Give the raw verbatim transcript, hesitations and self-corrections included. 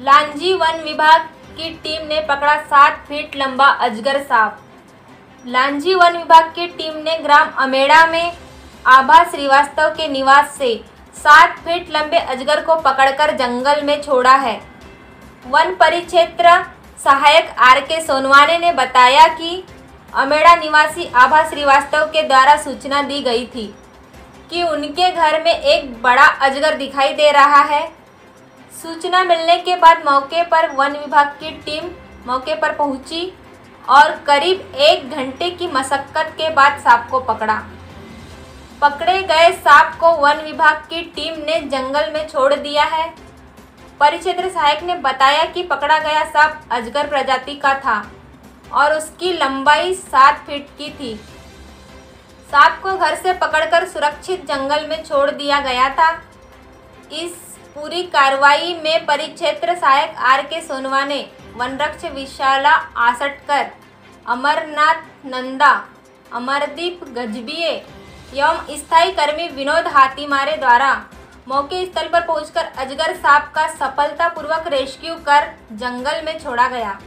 Lanji one विभाग की team ने पकड़ा सात फीट लंबा अजगर सांप। लांजी वन विभाग की टीम ने ग्राम अमेड़ा में आभा श्रीवास्तव के निवास से सात फीट लंबे अजगर को पकड़कर जंगल में छोड़ा है। वन परिक्षेत्र सहायक आर के सोनवाने ने बताया कि अमेड़ा निवासी आभा श्रीवास्तव के द्वारा सूचना दी गई थी कि उनके घर में एक बड़ा अजगर दिखाई दे रहा है। सूचना मिलने के बाद मौके पर वन विभाग की टीम मौके पर पहुंची और करीब एक घंटे की मशक्कत के बाद सांप को पकड़ा। पकड़े गए सांप को वन विभाग की टीम ने जंगल में छोड़ दिया है। परिक्षेत्र सहायक ने बताया कि पकड़ा गया सांप अजगर प्रजाति का था और उसकी लंबाई सात फीट की थी। सांप को घर से पकड़कर सुरक्षित जंगल में छोड़ दिया गया था। इस पूरी कार्रवाई में परिक्षेत्र सहायक आर के सोनवाने, वनरक्षक विशाला आसटकर, अमरनाथ नंदा, अमरदीप गजबिये एवं स्थायी कर्मी विनोद हाथीमारे द्वारा मौके स्थल पर पहुंचकर अजगर सांप का सफलतापूर्वक रेस्क्यू कर जंगल में छोड़ा गया।